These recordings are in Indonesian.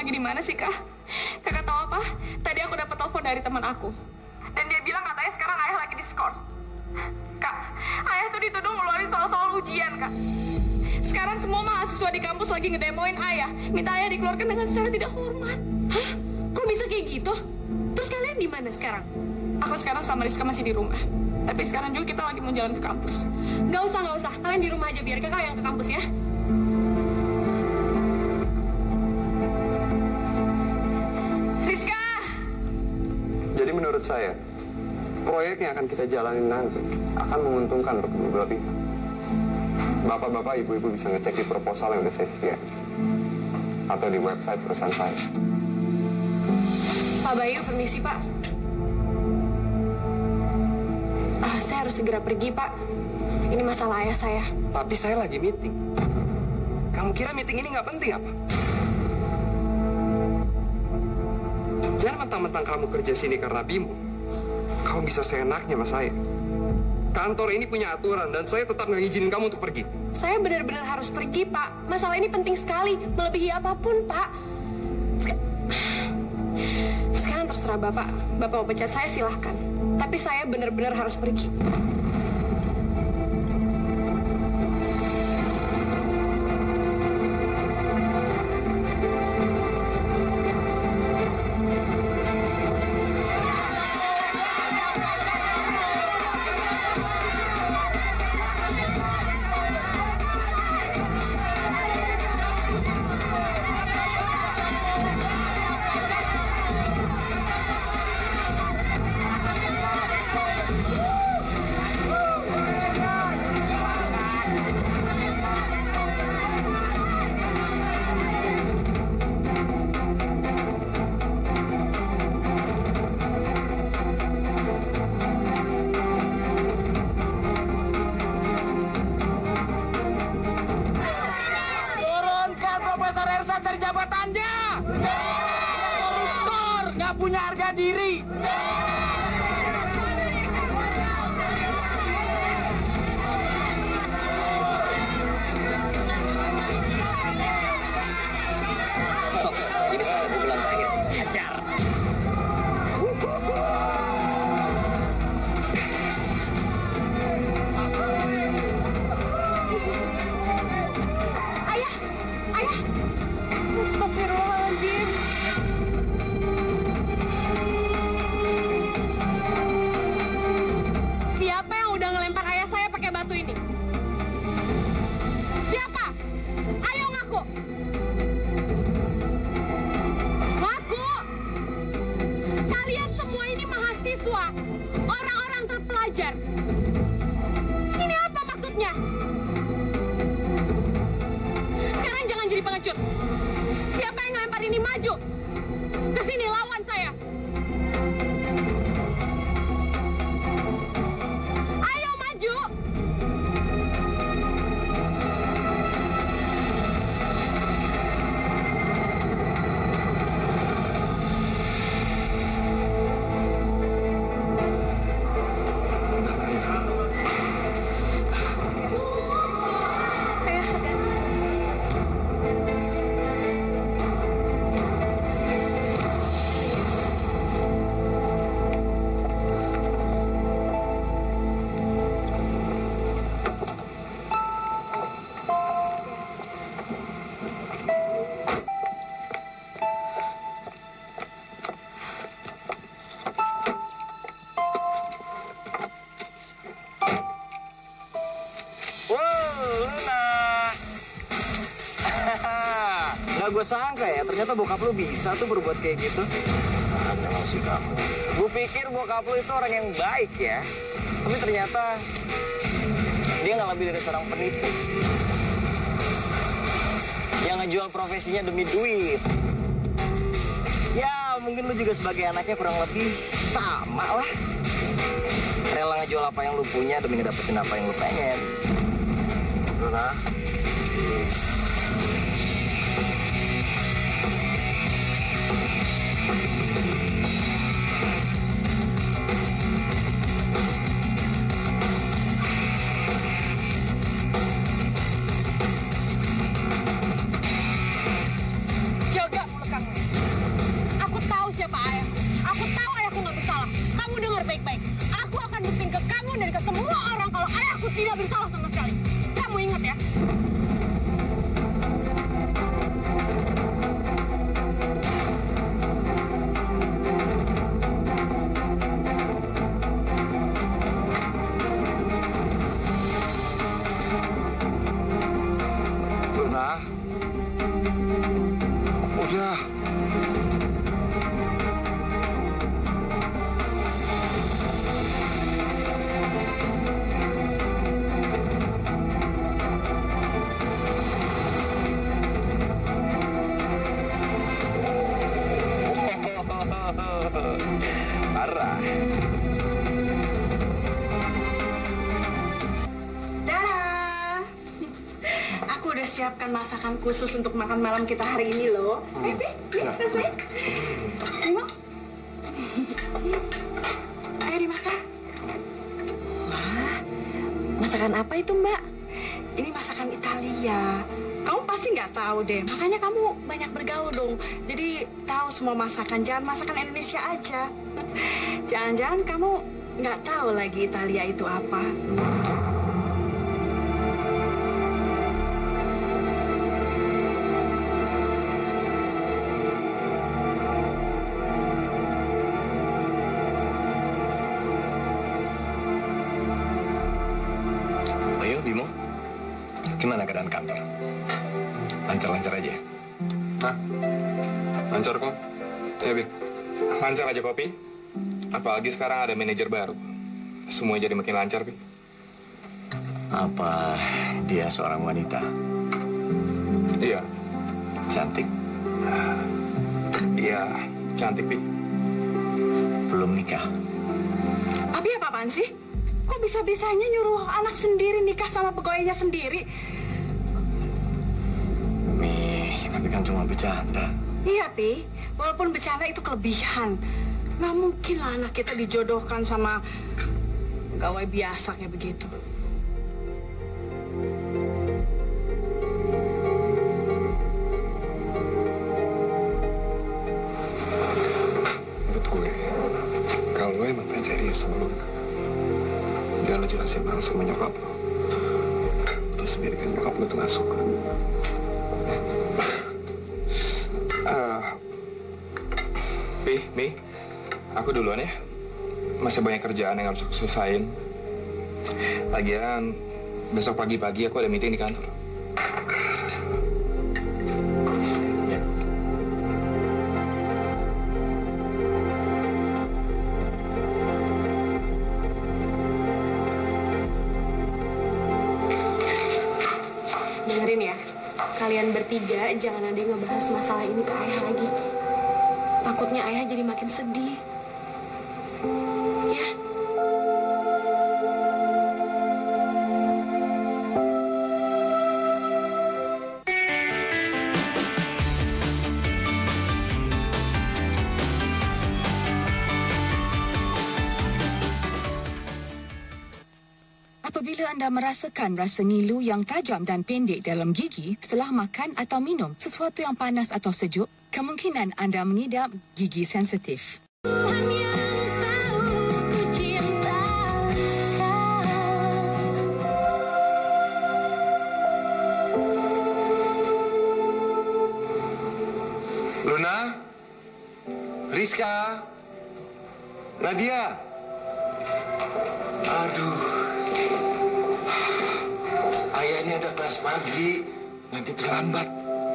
lagi di mana sih, Kak? Kakak tahu apa? Tadi aku dapat telepon dari teman aku. Dan dia bilang katanya sekarang ayah lagi diskors. Kak, ayah tuh dituduh ngeluarin soal-soal ujian, Kak. Sekarang semua mahasiswa di kampus lagi ngedemoin ayah. Minta ayah dikeluarkan dengan secara tidak hormat. Hah? Kok bisa kayak gitu? Terus kalian di mana sekarang? Aku sekarang sama Rizka masih di rumah. Tapi sekarang juga kita lagi mau jalan ke kampus. Nggak usah. Kalian di rumah aja, biar kakak yang ke kampus ya. Rizka! Jadi menurut saya, proyek yang akan kita jalanin nanti akan menguntungkan untuk kedua belah pihak. Bapak-bapak, ibu-ibu bisa ngecek di proposal yang udah saya sediain. Atau di website perusahaan saya. Pak Bayu, permisi, Pak. Saya harus segera pergi, Pak. Ini masalah ayah saya. Tapi saya lagi meeting. Kamu kira meeting ini nggak penting apa? Jangan mentang-mentang kamu kerja sini karena Bimo. Kamu bisa seenaknya sama saya. Kantor ini punya aturan dan saya tetap ngizinin kamu untuk pergi. Saya benar-benar harus pergi, Pak. Masalah ini penting sekali, melebihi apapun, Pak. Sekarang terserah Bapak. Bapak mau pecat saya, silahkan. Tapi saya benar-benar harus pergi. Punya harga diri. Sok, ini soal bulan terakhir. Hajar. Ayah! Astagfirullahaladzim. Siapa yang udah ngelempar ayah saya pakai batu ini? Siapa? Ayo ngaku. Ngaku. Kalian semua ini mahasiswa, orang-orang terpelajar. Ini apa maksudnya? Sekarang jangan jadi pengecut. Siapa yang ngelempar ini maju? Kesini lawan saya. Ayo maju. Gak gue sangka ya, ternyata bokap lu bisa tuh berbuat kayak gitu. Memang sih kamu. Gue pikir bokap lu itu orang yang baik ya. Tapi ternyata dia nggak lebih dari seorang penipu. Yang ngejual profesinya demi duit. Ya mungkin lu juga sebagai anaknya kurang lebih sama lah. Rela ngejual apa yang lu punya demi ngedapetin apa yang lu pengen. Luna. Jaga mulut kamu. sama sekali. Kamu ingat ya? Luna. Udah. Parah. Dah. Aku udah siapkan masakan khusus untuk makan malam kita hari ini loh. Pi, rasain. Ini mau? Ayo dimakan. Wah, masakan apa itu, Mbak? Ini masakan Italia. Kamu pasti nggak tahu deh, makanya kamu banyak bergaul dong. Jadi tahu semua masakan, jangan masakan Indonesia aja. Jangan-jangan kamu nggak tahu lagi Italia itu apa. Ayo, Bimo. Gimana keadaan kantor? Lancar-lancar aja? Hah? Lancar kok. Ya, Bi. Lancar aja, Kopi. Apalagi sekarang ada manajer baru. Semua jadi makin lancar, Bi. Apa dia seorang wanita? Iya. Cantik? Iya, cantik, Bi. Belum nikah? Abi apa-apaan sih? Kok bisa-bisanya nyuruh anak sendiri nikah sama pegawainya sendiri? Tapi kan cuma bercanda. Iya, Pi. Walaupun bercanda itu kelebihan. Nggak mungkin lah anak kita dijodohkan sama pegawai biasa kayak begitu. Menurut gue, kalau lo emang pengen serius sama Luna, jangan lo jelasin langsung sama nyokap lo. Lo sendiri kan nyokap lo tuh gak suka. Mi, aku duluan ya. Masih banyak kerjaan yang harus aku selesain. Lagian, besok pagi-pagi aku ada meeting di kantor. Ya. Dengerin ya, kalian bertiga jangan ada yang ngebahas masalah ini ke ayah lagi. Takutnya ayah jadi makin sedih. Ya. Apabila anda merasakan rasa ngilu yang tajam dan pendek dalam gigi setelah makan atau minum sesuatu yang panas atau sejuk, kemungkinan anda mengidap gigi sensitif. Luna, Rizka, Nadia. Aduh, ayah ini ada kelas pagi, nanti terlambat.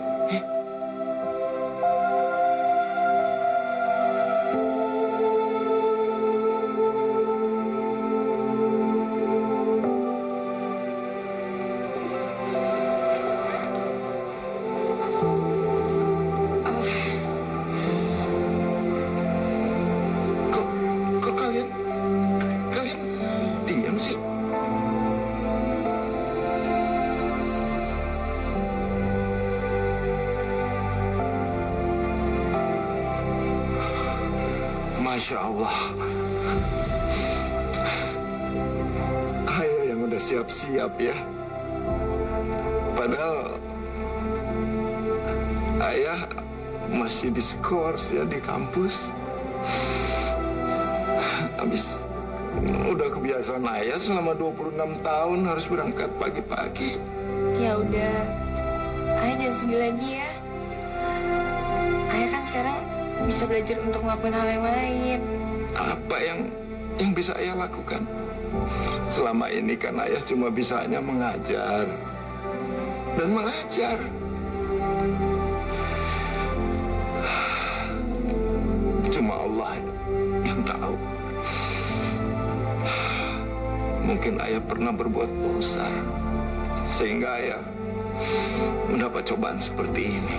Kok kalian diam sih? Masya Allah. Ayah yang udah siap-siap ya. Padahal ayah masih diskors ya di kampus. Habis Udah kebiasaan ayah selama 26 tahun harus berangkat pagi-pagi. Ya udah, ayah jangan sedih lagi ya. Ayah kan sekarang bisa belajar untuk melakukan hal yang lain. Apa yang bisa ayah lakukan? Selama ini kan ayah cuma bisanya mengajar dan mengajar. Cuma Allah yang tahu. Mungkin ayah pernah berbuat dosa sehingga ayah mendapat cobaan seperti ini.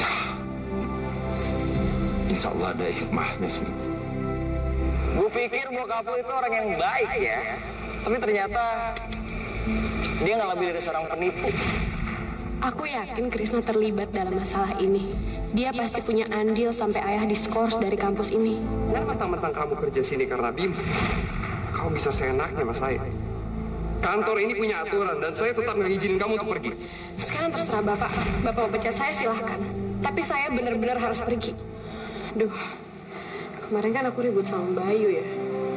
Insya Allah ada hikmahnya semua. Gue pikir bokap lu itu orang yang baik ya. Tapi ternyata dia nggak lebih dari seorang penipu. Aku yakin Krisna terlibat dalam masalah ini. Dia pasti punya andil sampai ayah diskors dari kampus ini. Kenapa mentang-mentang kamu kerja sini karena Bima? Kamu bisa seenaknya sama saya. Kantor ini punya aturan dan saya tetap nggak izinin kamu untuk pergi. Sekarang terserah Bapak. Bapak mau pecat saya silahkan. Tapi saya benar-benar harus pergi. Duh, kemarin kan aku ribut sama Bayu ya.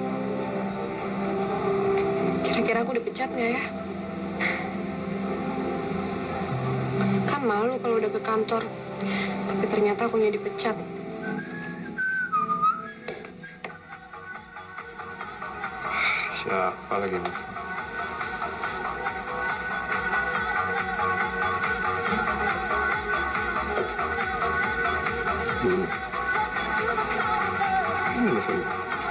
Kira-kira aku dipecat nggak ya? Kan malu kalau udah ke kantor. Tapi ternyata akunya dipecat. Siapa lagi nih? Luna. Ini teleponnya.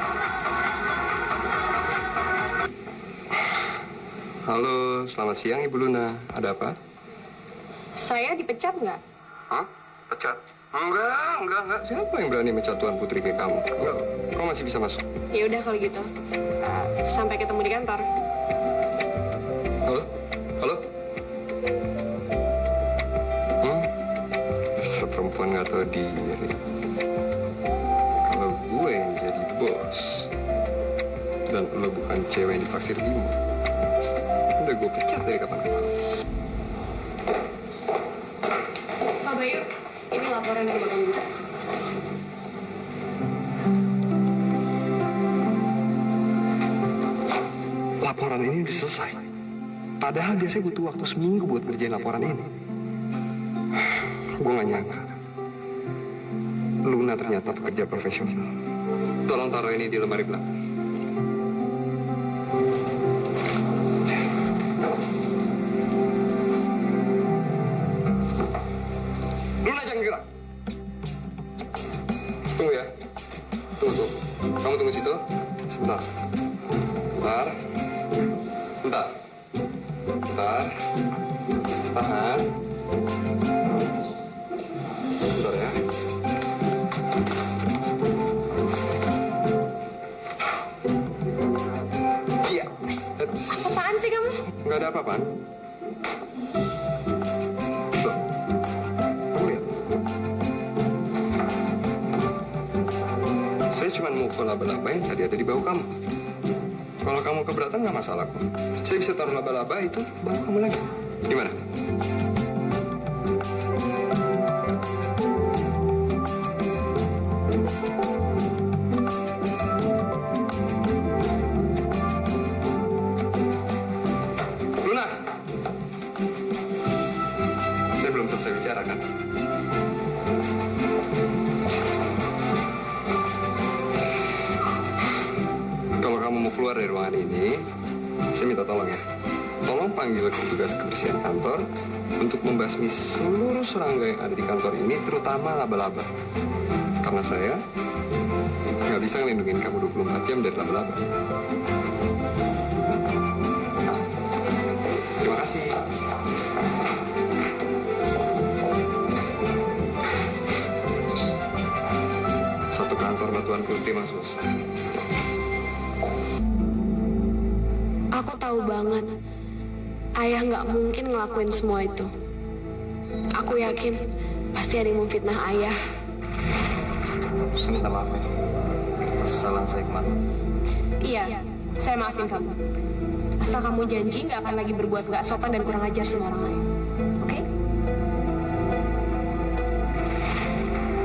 Halo, selamat siang Ibu Luna. Ada apa? Saya dipecat nggak? Hah? Pecat? Enggak. Siapa yang berani mecat Tuan Putri kayak kamu? Enggak, kamu masih bisa masuk. Ya udah kalau gitu. Sampai ketemu di kantor. Halo? Dasar perempuan nggak tahu diri. Kalau gue yang jadi bos dan lo bukan cewek yang ditaksir Bimo, udah gue pecat dari kapan-kapan. Pak Bayu, ini laporan yang bakal minta. Laporan ini udah selesai. Padahal biasanya butuh waktu seminggu buat ngerjain laporan ini. Gue gak nyangka. Luna ternyata pekerja profesional. Tolong taruh ini di lemari belakang. Luna jangan gerak. Tunggu ya. Tunggu. Kamu tunggu situ. Sebentar. Tahan. Bentar ya. Iya. Apaan sih kamu? Nggak ada apa-apaan. Tuh. Kamu lihat. Saya cuma mau ke laba-laba yang tadi ada di bau kamu. Kalau kamu keberatan nggak masalah kok. Saya bisa taruh laba-laba itu bau kamu lagi. Gimana? Luna, saya belum selesai bicara kan? Kalau kamu mau keluar dari ruangan ini, saya minta tolong ya. Tolong panggil petugas kebersihan kantor untuk membasmi seluruh serangga yang ada di kantor ini, terutama laba-laba. Karena saya nggak bisa ngelindungin kamu 24 jam dari laba-laba. Terima kasih. Satu kantor Tuan Putri Mas susah. Aku tahu banget. Ayah nggak mungkin ngelakuin semua itu. Aku yakin pasti ada yang memfitnah ayah. Saya minta maaf ya atas kesalahan saya kemarin. Iya, saya maafin kamu. Asal kamu janji nggak akan lagi berbuat nggak sopan dan kurang ajar sama orang lain. Oke?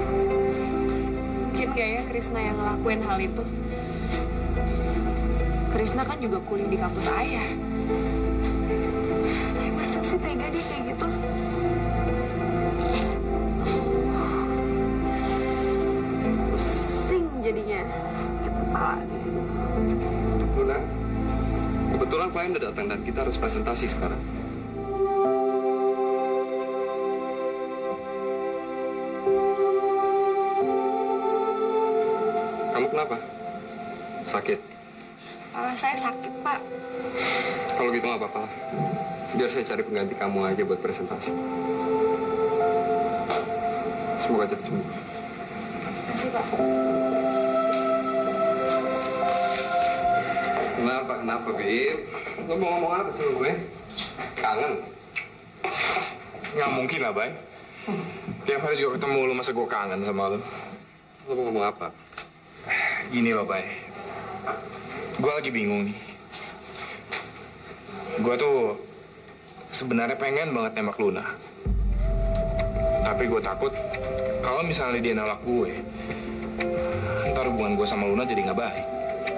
Mungkin nggak ya Krisna yang ngelakuin hal itu? Krisna kan juga kuliah di kampus ayah. Ya, masa sih tega dia kayak gitu? Pusing jadinya. Sakit kepala nih. Luna, kebetulan klien udah datang dan kita harus presentasi sekarang. Kamu kenapa? Sakit? Kepala saya sakit, Pak. Kalau gitu nggak apa-apa. Biar saya cari pengganti kamu aja buat presentasi. Semoga cepat sembuh. Makasih, Pak. Kenapa, Bib? Lo mau ngomong apa sih gue? Kangen? Nggak mungkin lah, Bay. Tiap hari juga ketemu lu, masa gue kangen sama lu? Lo mau ngomong apa? Gini loh, Bay. Gue lagi bingung nih. Gue tuh sebenarnya pengen banget nembak Luna. Tapi gue takut kalau misalnya dia nolak gue, ntar hubungan gue sama Luna jadi nggak baik.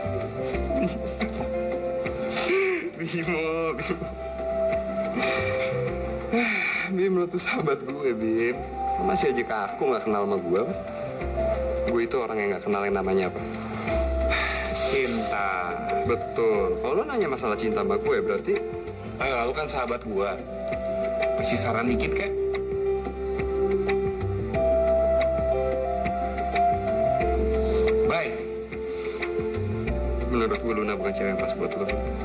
Bim, lo tuh sahabat gue, Bim. Lo masih aja kaku nggak kenal sama gue. Gue itu orang yang nggak kenal yang namanya apa. Cinta. Betul. Kalau lo nanya masalah cinta sama gue, berarti... Ayo, lalu kan sahabat gue. Kasih saran dikit, kek. Bye. Menurut gue, Luna bukan cewek yang pas buat lo.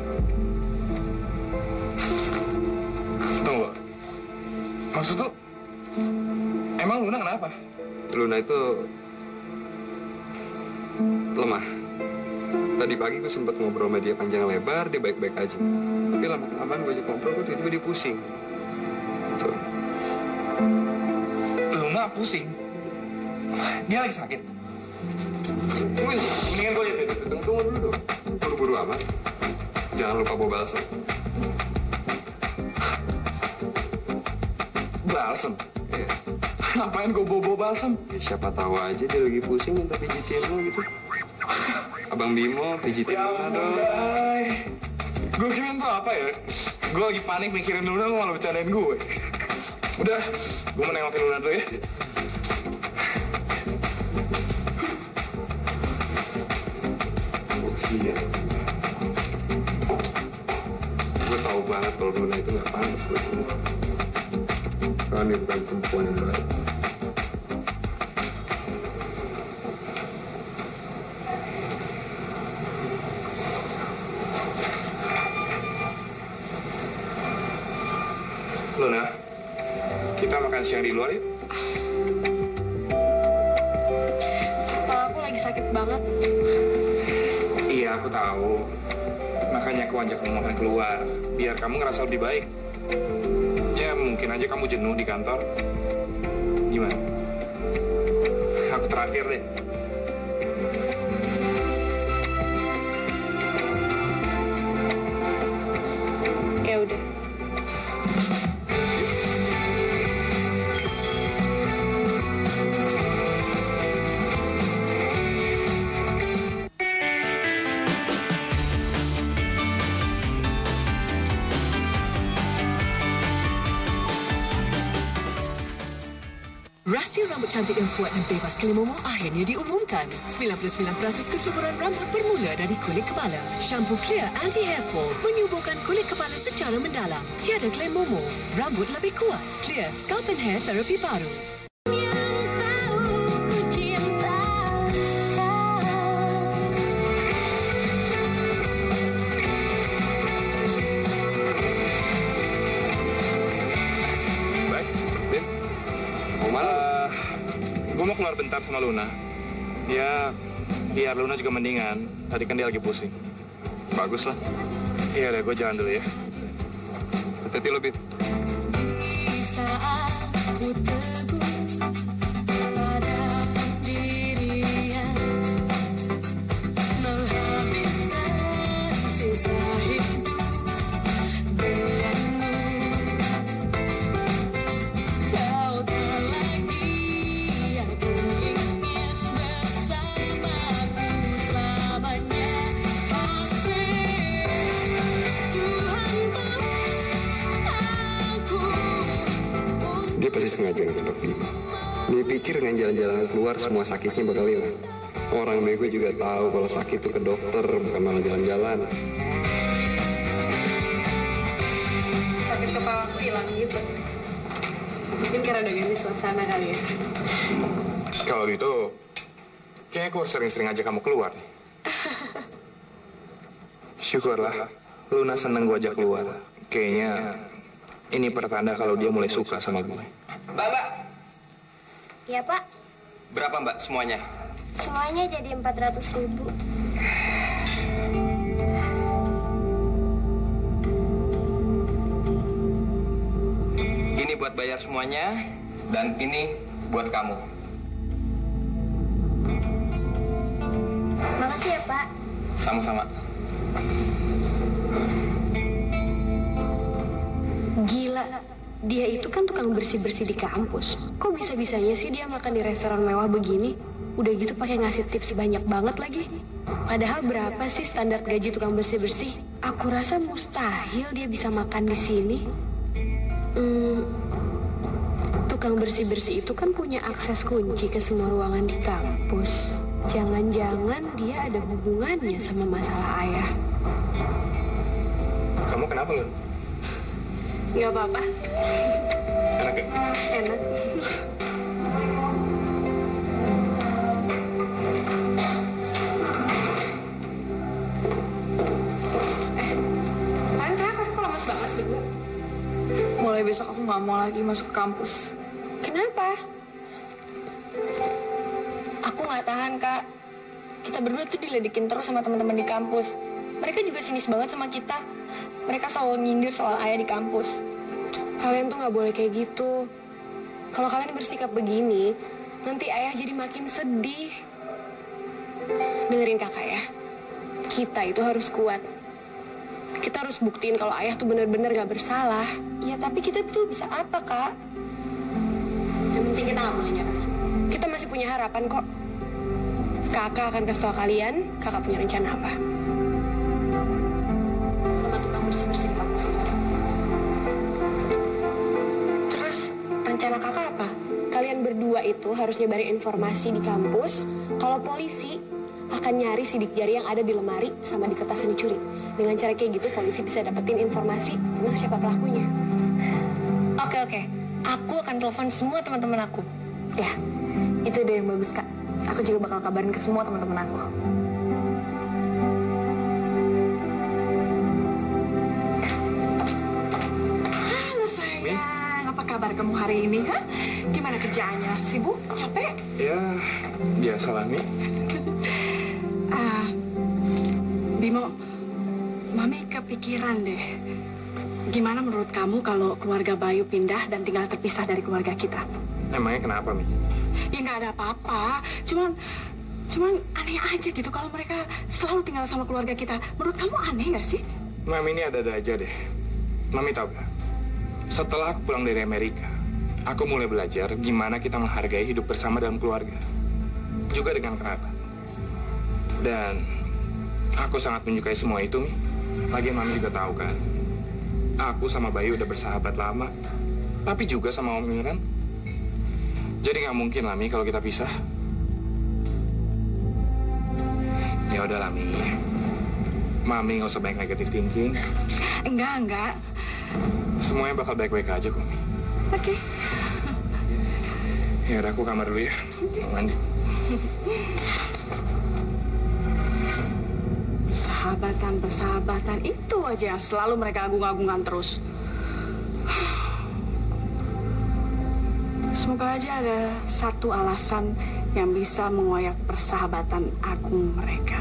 Tunggu. Maksud tuh, emang Luna kenapa? Luna itu... lemah. Tadi pagi gue sempat ngobrol sama dia panjang lebar, dia baik-baik aja. Tapi lama-kelamaan gue ajak ngobrol, gue tiba-tiba dia pusing. Tuh. Luna pusing? Dia lagi sakit? Mendingan gue lihat itu. Tunggu dulu dong. Buru-buru amat. Jangan lupa bawa balsam. Balsam? Iya. Ngapain gue bawa balsam? Ya, siapa tahu aja dia lagi pusing minta pijitin lo gitu. Abang Bimo, pijitin Luna dong. Gue kirain tuh apa ya? Gue lagi panik mikirin Luna, lo malah bercandain gue. Udah, gue mau nengokin Luna dulu ya. Iya. Gue tahu banget kalau Luna itu nggak pantas buat gue. Karena dia bukan perempuan yang baik. Luna, kita makan siang di luar yuk. Kepala aku lagi sakit banget. Iya, aku tahu. Makanya aku ajak kamu makan keluar, biar kamu ngerasa lebih baik. Ya, mungkin aja kamu jenuh di kantor. Gimana? Aku traktir deh. Ya udah. Rahsia rambut cantik yang kuat dan bebas Kelimomo akhirnya diumumkan. 99% kesuburan rambut bermula dari kulit kepala. Shampoo Clear Anti-Hair Fall menyuburkan kulit kepala secara mendalam. Tiada Kelimomo, rambut lebih kuat. Clear Scalp and Hair Therapy baru. Gue mau keluar bentar sama Luna. Ya, biar Luna juga mendingan. Tadi kan dia lagi pusing. Bagus lah. Iya deh, gue jalan dulu ya. Hati-hati lo, Bib. Saat ku teguh pada pendirian, menghabiskan sisa hidup denganmu. Kau tak lagi aku ingin bersamaku selamanya. Kasih Dia pasti sengaja ngejebak Bima. Dia pikir dengan jalan-jalan keluar semua sakitnya bakal hilang. Orang bego juga tahu kalau sakit itu ke dokter, bukan malah jalan-jalan. Sakit kepala aku hilang gitu. Mungkin karena udah ganti suasana kali ya. Kalau gitu, kayaknya aku harus sering-sering aja kamu keluar nih. Syukurlah, Luna seneng gue ajak keluar. Kayaknya ini pertanda kalau dia mulai suka sama gue. Mbak. Iya, Pak. Berapa, Mbak, semuanya? Semuanya jadi 400.000. Ini buat bayar semuanya, dan ini buat kamu. Makasih ya, Pak. Sama-sama. Gila, dia itu kan tukang bersih-bersih di kampus. Kok bisa-bisanya sih dia makan di restoran mewah begini? Udah gitu pakai ngasih tips banyak banget lagi. Padahal berapa sih standar gaji tukang bersih-bersih? Aku rasa mustahil dia bisa makan di sini. Tukang bersih-bersih itu kan punya akses kunci ke semua ruangan di kampus. Jangan-jangan dia ada hubungannya sama masalah ayah. Kamu kenapa, Lun? Nggak apa-apa. Enak ya? Enak. Kalian kenapa? Kok lemes banget berdua? Mulai besok aku nggak mau lagi masuk ke kampus. Kenapa? Aku nggak tahan, Kak. Kita berdua tuh diledekin terus sama teman-teman di kampus. Mereka juga sinis banget sama kita. Mereka selalu nyindir soal ayah di kampus. Kalian tuh nggak boleh kayak gitu. Kalau kalian bersikap begini, nanti ayah jadi makin sedih. Dengerin kakak ya. Kita itu harus kuat. Kita harus buktiin kalau ayah tuh benar-benar gak bersalah. Ya, tapi kita tuh bisa apa, Kak? Yang penting kita nggak boleh nyerah. Kita masih punya harapan kok. Kakak akan kasih tau kalian, kakak punya rencana apa. Sama tukang bersih-bersih di kampus itu. Terus, rencana kakak apa? Kalian berdua itu harus nyebarin informasi di kampus kalau polisi akan nyari sidik jari yang ada di lemari sama di kertas yang dicuri. Dengan cara kayak gitu, polisi bisa dapetin informasi tentang siapa pelakunya. Oke. Aku akan telepon semua teman-teman aku. Ya, Itu ide yang bagus, Kak. Aku juga bakal kabarin ke semua teman-teman aku. Halo sayang, apa kabar kamu hari ini, ha? Gimana kerjaannya? Sibuk? Capek? Ya, biasalah, Mi. Bimo, Mami kepikiran deh. Gimana menurut kamu kalau keluarga Bayu pindah dan tinggal terpisah dari keluarga kita? Emangnya kenapa, Mi? Ya nggak ada apa-apa. Cuman aneh aja gitu kalau mereka selalu tinggal sama keluarga kita. Menurut kamu aneh nggak sih? Mami ini ada-ada aja deh. Mami tahu gak? Setelah aku pulang dari Amerika, aku mulai belajar gimana kita menghargai hidup bersama dalam keluarga. Juga dengan kerabat. Dan aku sangat menyukai semua itu, Mi. Lagian Mami juga tahu kan, aku sama Bayu udah bersahabat lama. Tapi juga sama Om Imran. Jadi nggak mungkin lah, Mi, kalau kita pisah. Ya udah lah, Mi. Mami nggak usah banyak negatif thinking. Enggak. Semuanya bakal baik-baik aja kok, Mi. Oke. Ya udah, aku kamar dulu ya. Mau mandi. Persahabatan itu aja selalu mereka agung-agungkan terus. Semoga aja ada satu alasan yang bisa mengoyak persahabatan agung mereka.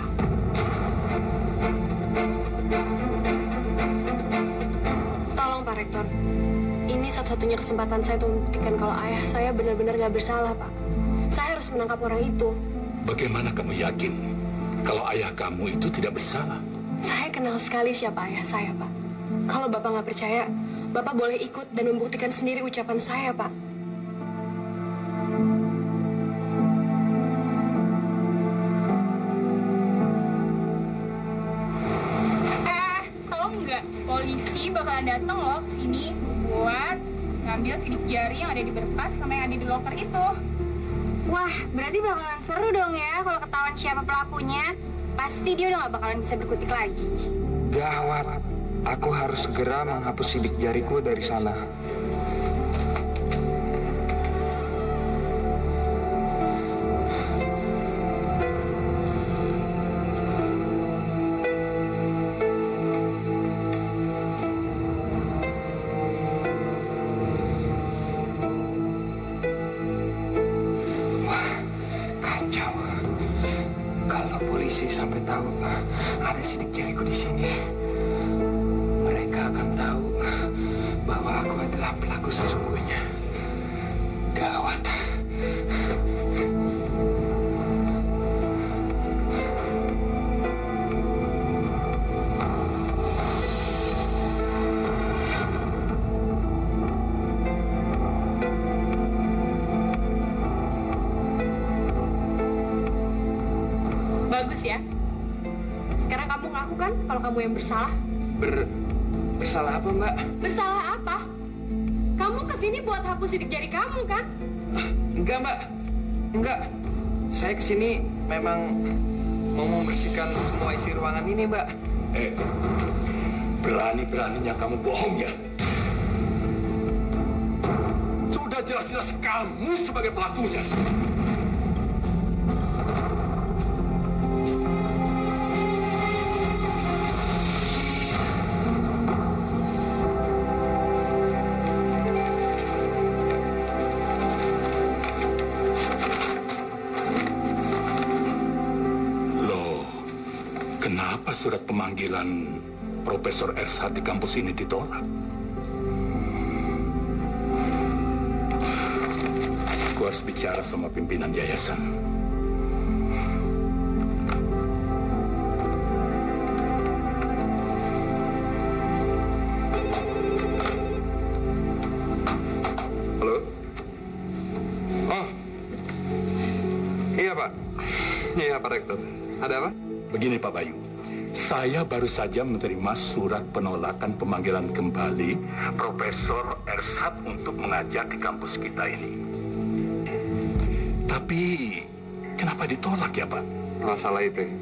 Tolong Pak Rektor, ini satu-satunya kesempatan saya untuk membuktikan kalau ayah saya benar-benar nggak bersalah, Pak. Saya harus menangkap orang itu. Bagaimana kamu yakin kalau ayah kamu itu tidak bersalah? Saya kenal sekali siapa ayah saya, Pak. Kalau Bapak nggak percaya, Bapak boleh ikut dan membuktikan sendiri ucapan saya, Pak. Kalau enggak, polisi bakalan datang loh ke sini buat ngambil sidik jari yang ada di berkas sama yang ada di loker itu. Wah, berarti bakalan seru dong ya kalau ketahuan siapa pelakunya. Pasti dia udah gak bakalan bisa berkutik lagi. Gawat. Aku harus segera menghapus sidik jariku dari sana. Sampai tahu ada sidik jariku di sini, mereka akan tahu bahwa aku adalah pelaku sesungguhnya. Gawat. Bagus ya. Sekarang kamu ngaku kan kalau kamu yang bersalah? Bersalah apa, Mbak? Bersalah apa? Kamu kesini buat hapus sidik jari kamu kan? Enggak, Mbak. Enggak. Saya kesini memang mau membersihkan semua isi ruangan ini, Mbak. Berani-beraninya kamu bohong ya? Sudah jelas-jelas kamu sebagai pelakunya. Kenapa surat pemanggilan Profesor Ershad di kampus ini ditolak? Aku harus bicara sama pimpinan yayasan. Halo? Oh, iya Pak. Iya Pak Rektor. Ada apa? Begini Pak Bayu, saya baru saja menerima surat penolakan pemanggilan kembali Profesor Ershad untuk mengajar di kampus kita ini. Tapi kenapa ditolak ya Pak? Masalah itu.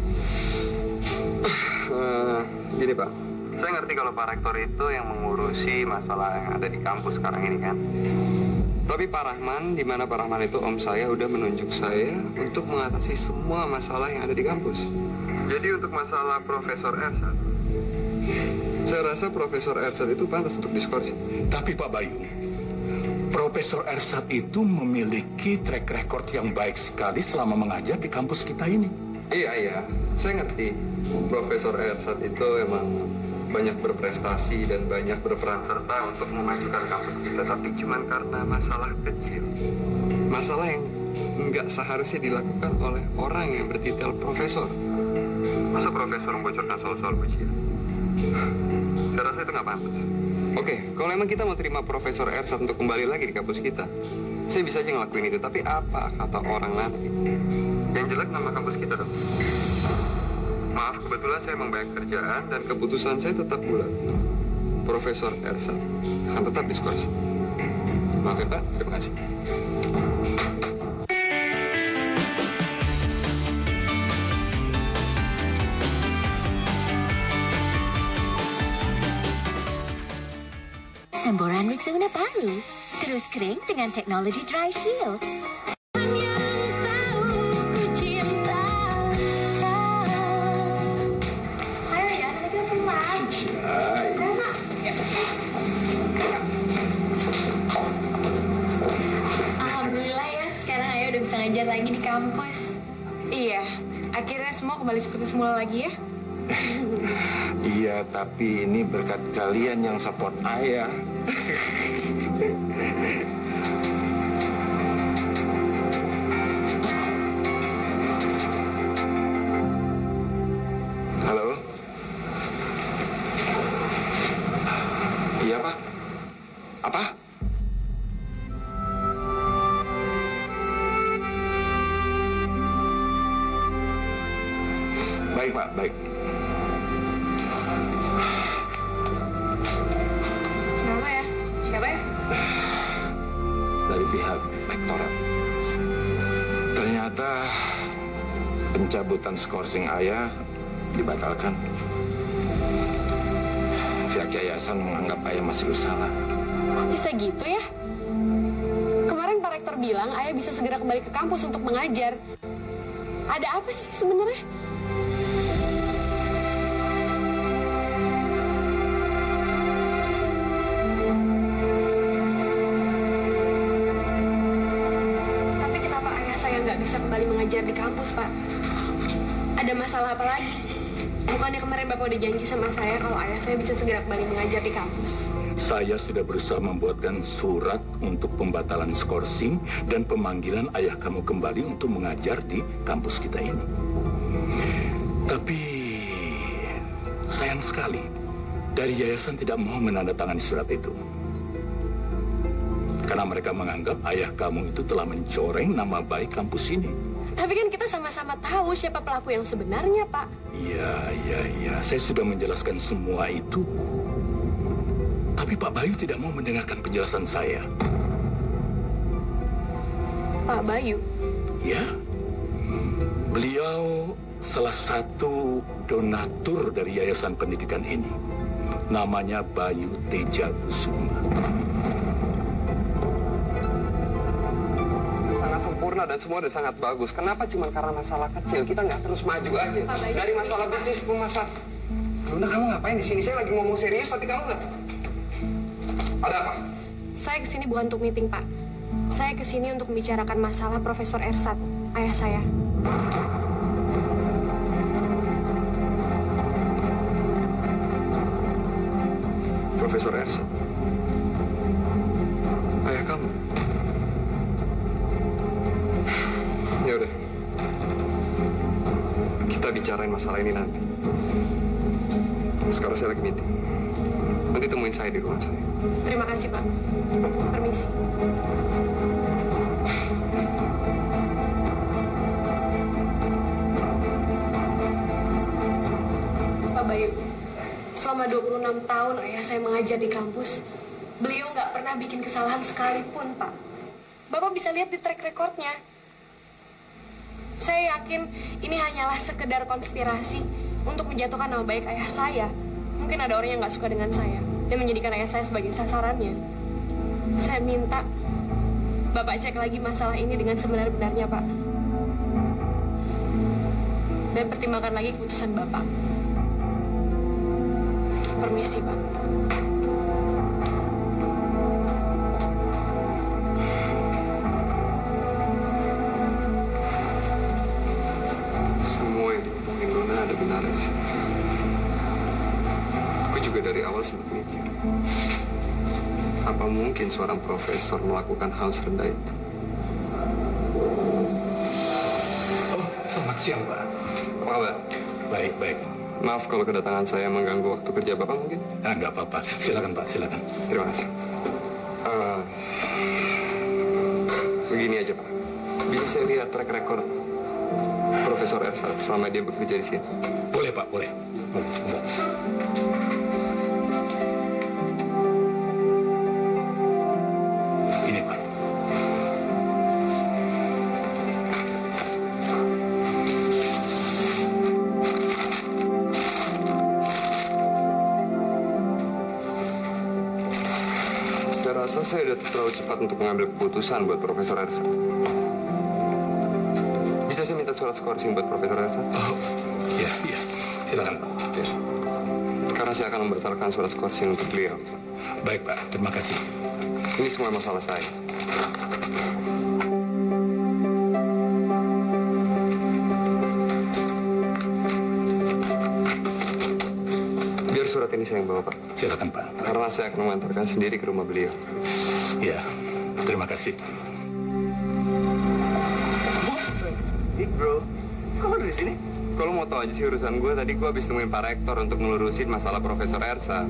Gini Pak, saya ngerti kalau Pak Rektor itu yang mengurusi masalah yang ada di kampus sekarang ini kan. Tapi Pak Rahman, di mana Pak Rahman itu om saya udah menunjuk saya untuk mengatasi semua masalah yang ada di kampus. Jadi untuk masalah Profesor Ershad, saya rasa Profesor Ershad itu pantas untuk diskorsing. Tapi Pak Bayu, Profesor Ershad itu memiliki track record yang baik sekali selama mengajar di kampus kita ini. Iya, saya ngerti. Profesor Ershad itu emang banyak berprestasi dan banyak berperan serta untuk memajukan kampus kita. Tapi cuma karena masalah kecil, masalah yang nggak seharusnya dilakukan oleh orang yang bertitel profesor. Masa profesor membocorkan soal-soal ujian? Saya rasa itu nggak pantas. Oke, kalau emang kita mau terima Profesor Ershad untuk kembali lagi di kampus kita, saya bisa aja ngelakuin itu. Tapi apa kata orang nanti? Yang jelek nama kampus kita dong. Maaf, kebetulan saya emang banyak kerjaan dan keputusan saya tetap bulat. Profesor Ershad akan tetap diskursi. Maaf ya Pak, terima kasih. Semburan Rexona baru, terus kering dengan teknologi Dry Shield. Ayo ya, kita pulang. Alhamdulillah ya, sekarang Ayah udah bisa ngajar lagi di kampus. Iya, akhirnya semua kembali seperti semula lagi ya. Iya, tapi ini berkat kalian yang support ayah. Halo? Iya, Pak? Apa? Baik, Pak, baik. Kenapa ya? Siapa ya? pencabutan skorsing ayah dibatalkan. Pihak yayasan menganggap ayah masih bersalah. Kok bisa gitu ya? Kemarin Pak Rektor bilang ayah bisa segera kembali ke kampus untuk mengajar. Ada apa sih sebenarnya? Tapi kenapa ayah saya nggak bisa kembali mengajar di kampus, Pak? Ada masalah apa lagi? Bukannya kemarin Bapak udah janji sama saya kalau ayah saya bisa segera kembali mengajar di kampus. Saya sudah berusaha membuatkan surat untuk pembatalan skorsing dan pemanggilan ayah kamu kembali untuk mengajar di kampus kita ini. Tapi sayang sekali, dari yayasan tidak mau menandatangani surat itu. Karena mereka menganggap ayah kamu itu telah mencoreng nama baik kampus ini. Tapi kan kita sama-sama tahu siapa pelaku yang sebenarnya, Pak. Iya. Saya sudah menjelaskan semua itu. Tapi Pak Bayu tidak mau mendengarkan penjelasan saya. Pak Bayu? Ya. Beliau salah satu donatur dari yayasan pendidikan ini. Namanya Bayu Teja Kusuma. Sangat sempurna dan semua udah sangat bagus. Kenapa cuma karena masalah kecil kita nggak terus maju aja? Dari masalah bisnis pun masalah. Luna, kamu ngapain di sini? Saya lagi ngomong serius tapi kamu nggak. Ada apa? Saya kesini bukan untuk meeting, Pak. Saya kesini untuk membicarakan masalah Profesor Ersat, ayah saya. Profesor Ersat? Ayah kamu? Ya udah. Kita bicarain masalah ini nanti. Sekarang saya lagi meeting. Nanti temuin saya di ruangan saya. Terima kasih, Pak. Permisi. Pak Bayu, selama 26 tahun ayah saya mengajar di kampus, beliau nggak pernah bikin kesalahan sekalipun, Pak. Bapak bisa lihat di track recordnya. Saya yakin ini hanyalah sekedar konspirasi untuk menjatuhkan nama baik ayah saya. Mungkin ada orang yang nggak suka dengan saya dan menjadikan ayah saya sebagai sasarannya. Saya minta Bapak cek lagi masalah ini dengan sebenar-benarnya, Pak. Dan pertimbangkan lagi keputusan Bapak. Permisi, Pak. Semua yang diomongin Luna ada benar di sini. Aku juga dari awal sempat mikir, apa mungkin seorang profesor melakukan hal serendah itu? Oh, selamat siang, Pak. Apa kabar? Baik. Maaf kalau kedatangan saya mengganggu waktu kerja Bapak mungkin? Enggak apa-apa. Silakan, Pak. Silakan. Terima kasih. Begini aja, Pak. Bisa saya lihat track record Profesor Ersat selama dia bekerja di sini? Boleh, Pak. Boleh. Ini, Pak. Saya rasa saya sudah terlalu cepat untuk mengambil keputusan buat Profesor Ersat. Bisa saya minta surat skorsing buat Profesor Ersat? Oh, iya. Silakan, Pak. Ya. Karena saya akan membatalkan surat skorsing untuk beliau. Baik, Pak. Terima kasih. Ini semua masalah saya. Biar surat ini saya yang bawa, Pak. Silakan, Pak. Karena saya akan mengantarkan sendiri ke rumah beliau. Ya, terima kasih. Bro, kok lo di sini? Kalau mau tahu aja sih urusan gue, tadi gue habis nemuin Pak Rektor untuk ngelurusin masalah Profesor Ersat.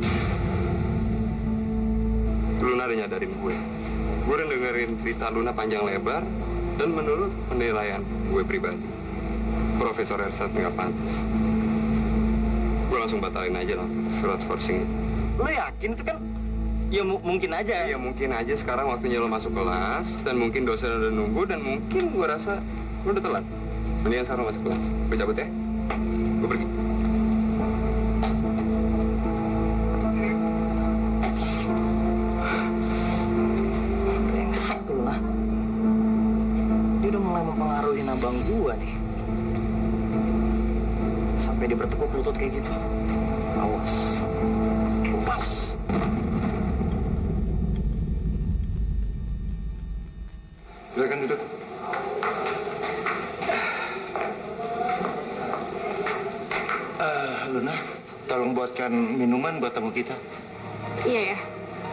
Luna ada nyadarin gue. Gue udah dengerin cerita Luna panjang lebar, dan menurut penilaian gue pribadi, Profesor Ersat nggak pantas. Gue langsung batalin aja lah surat skorsing itu. Lo yakin itu kan? Ya mungkin aja. Ya mungkin aja sekarang waktunya lo masuk kelas, dan mungkin dosen udah nunggu, dan mungkin gue rasa lu udah telat. Mendingan sekarang masuk kelas. Gue cabut ya. Gue pergi. Brengsek tuh, Luna. Dia udah mulai mempengaruhi abang gua nih. Sampai dia bertekuk lutut kayak gitu. Awas. Pas. Silakan duduk. Luna, tolong buatkan minuman buat tamu kita. Iya ya.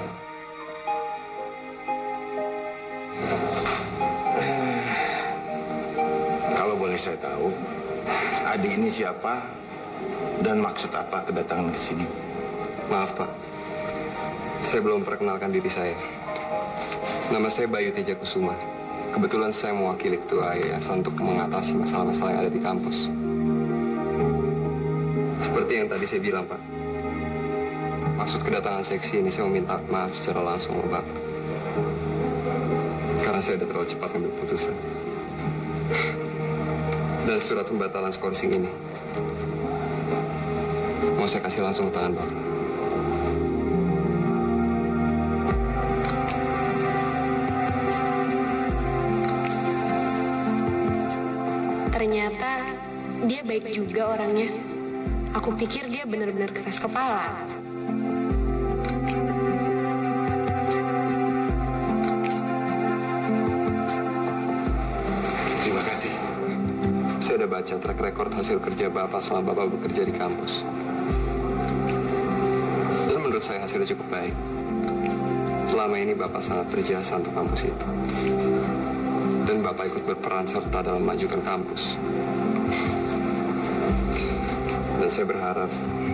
Kalau boleh saya tahu, Adi ini siapa dan maksud apa kedatangan ke sini? Maaf, Pak. Saya belum perkenalkan diri saya. Nama saya Bayu Teja Kusuma. Kebetulan saya mewakili ketua yayasan untuk mengatasi masalah-masalah yang ada di kampus. Seperti yang tadi saya bilang, Pak. Maksud kedatangan seksi ini saya meminta maaf secara langsung sama Bapak. Karena saya sudah terlalu cepat mengambil putusan. Dan surat pembatalan skorsing ini mau saya kasih langsung ke tangan Bapak. Ternyata dia baik juga orangnya. Aku pikir dia benar-benar keras kepala. Terima kasih. Saya udah baca track record hasil kerja Bapak selama Bapak bekerja di kampus. Dan menurut saya hasilnya cukup baik. Selama ini Bapak sangat berjasa untuk kampus itu. Dan Bapak ikut berperan serta dalam memajukan kampus. Dan saya berharap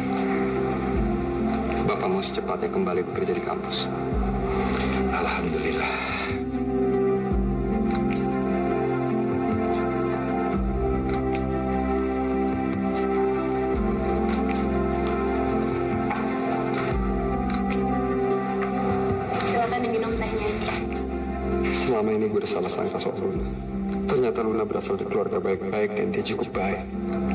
Bapak mau secepatnya kembali bekerja di kampus. Alhamdulillah. Silakan diminum tehnya. Selama ini gue udah salah sangka soal Luna. Ternyata Luna berasal dari keluarga baik-baik dan dia cukup baik.